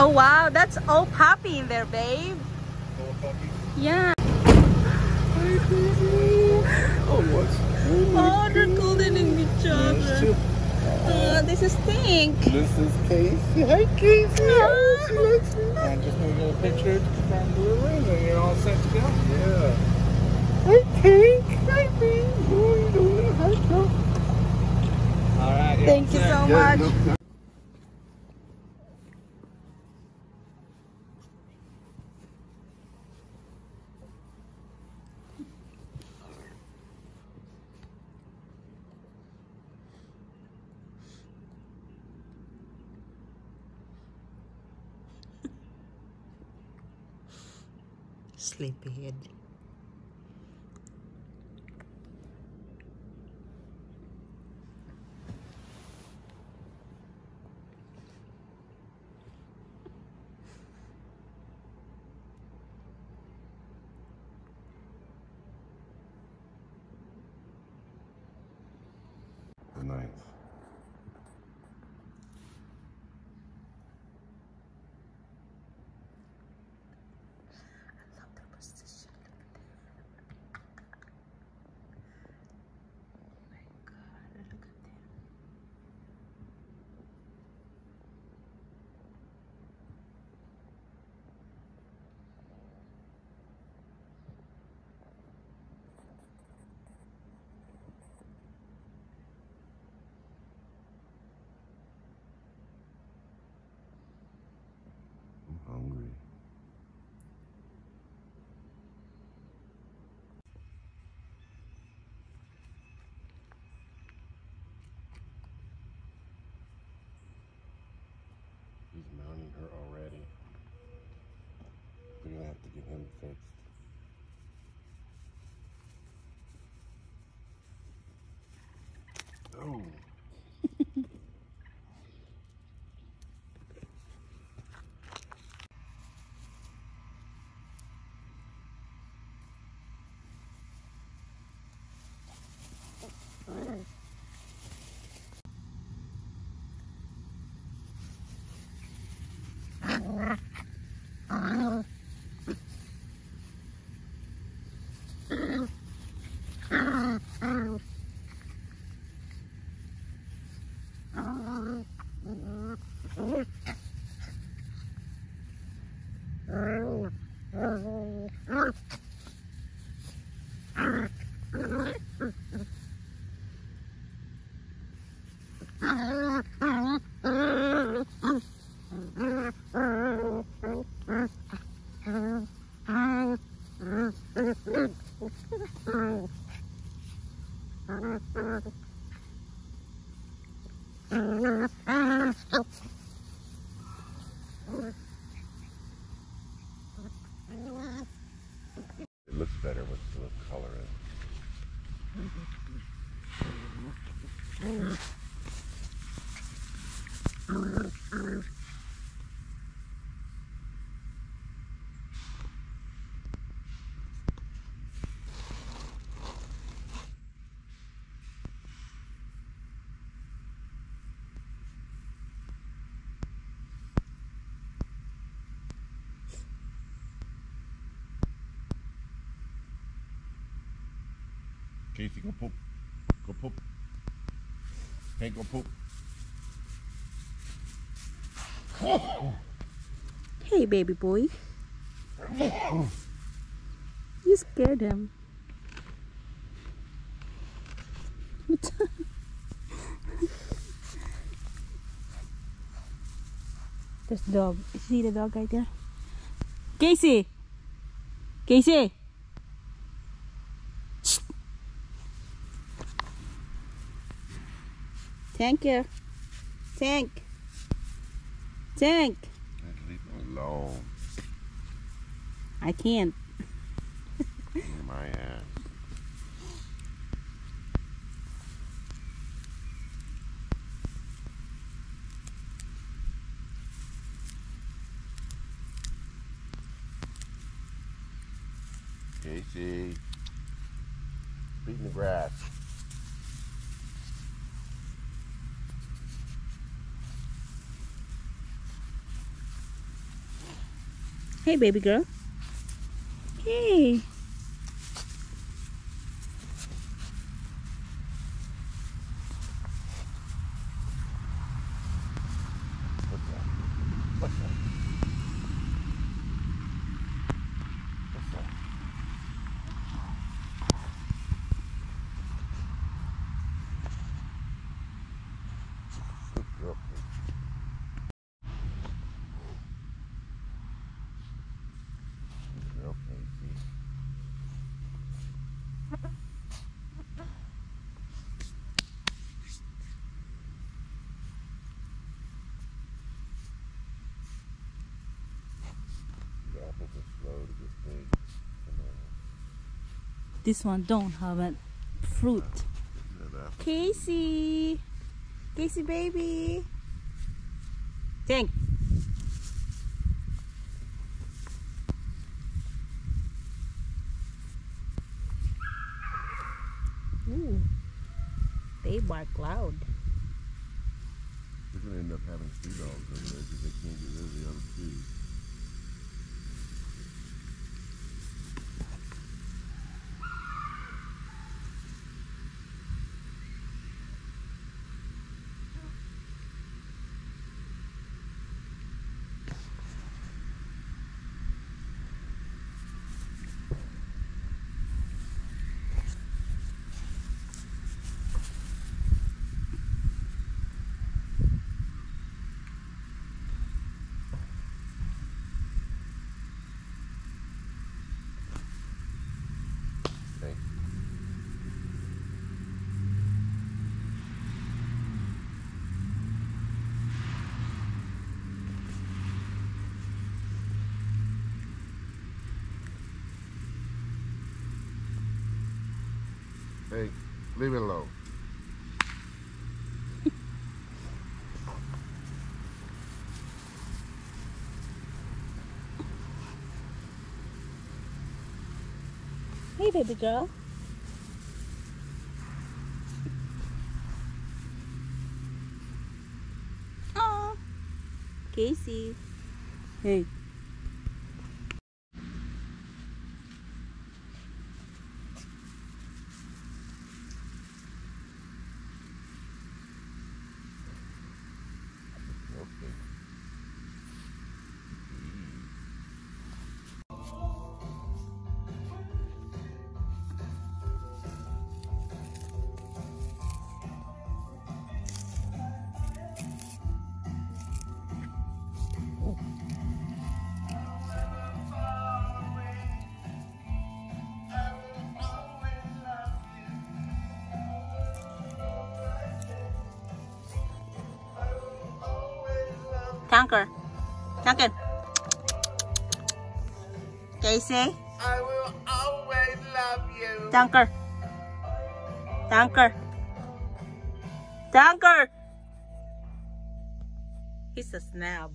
Oh wow, that's all puppy in there, babe. All puppy? Yeah. Oh, what's? Oh, they're cuddling each other. This is Stink. This is Casey. Hi, Casey. Oh, she likes me. And just need to get a picture to confirm delivery, and then you're all set to go. Yeah. Hi, Pink. Hi, Pink. What are you doing? Hi, Pink. All right. Thank you so much. Sleepyhead. The 9th. I love their position. Oh my God, look at them. I'm hungry. He's mounting her already. We're gonna have to get him fixed. Oh. It looks better with the color in. Casey, go poop. Go poop. Hey, go poop. Hey, baby boy. You scared him. There's the dog. You see the dog right there? Casey! Casey! Shh. Thank you. Tank. Tank. Leave him alone. I can't. My ass. Casey. Beating the grass. Hey, baby girl. Hey. What's that? What's that? What's that? Good girl, Casey. Good girl, Casey. The apples are slow to get big. This one don't have a fruit. Casey. Casey, baby. Tank. Ooh. They bark loud. They're going to end up having 2 dogs over there because they can't get rid of the other 2. Okay. Hey, leave it alone. Hey, baby girl. Oh, Casey. Hey. Okay. Tanker. Duncan. Casey. I will always love you. Tanker. Tanker. Tanker. He's a snap.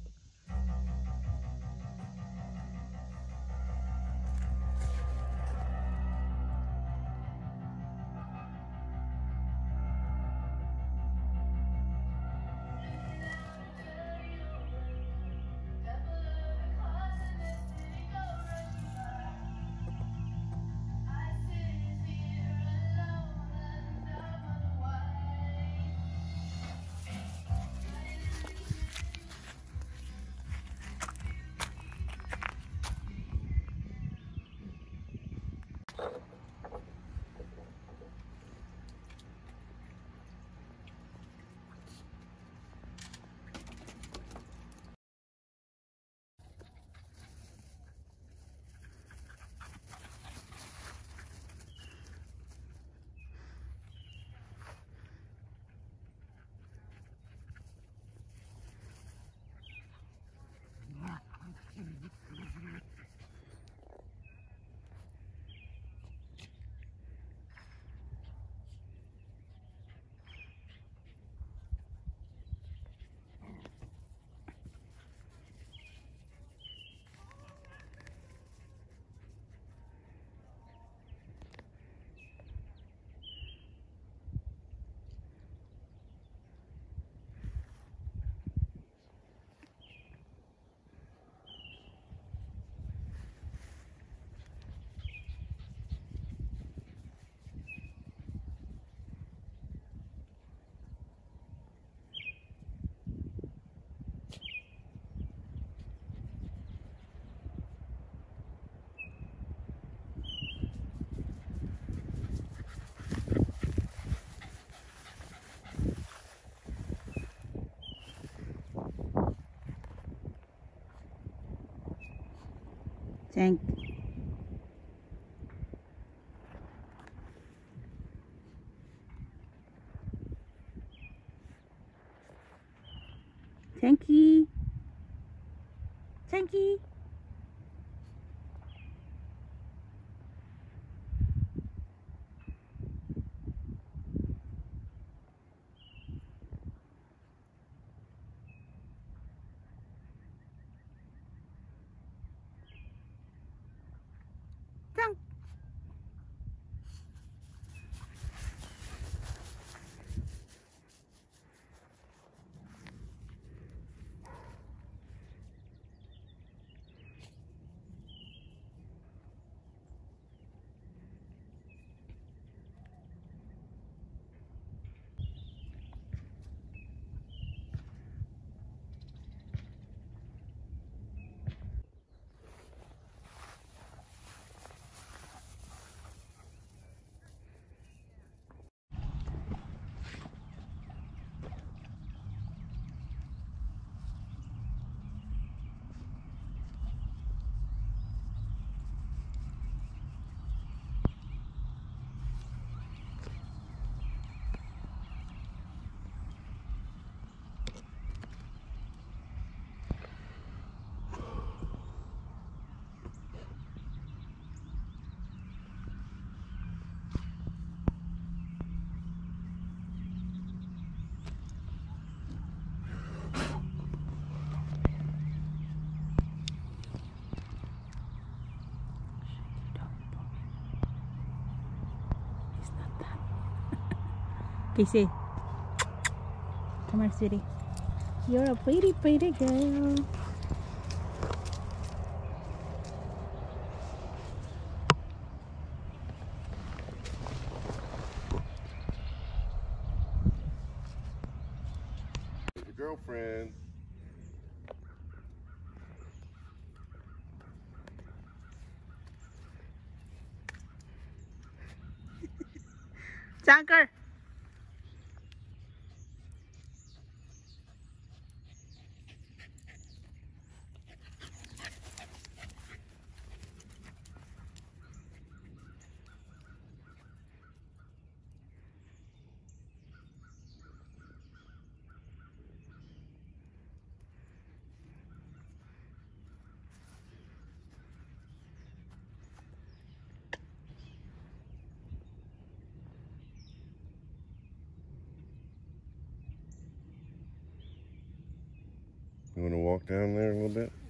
Thank you. Thank you. Thank Casey, come here, sweetie. You're a pretty, pretty girl. Your girlfriend. Junker. You want to walk down there a little bit?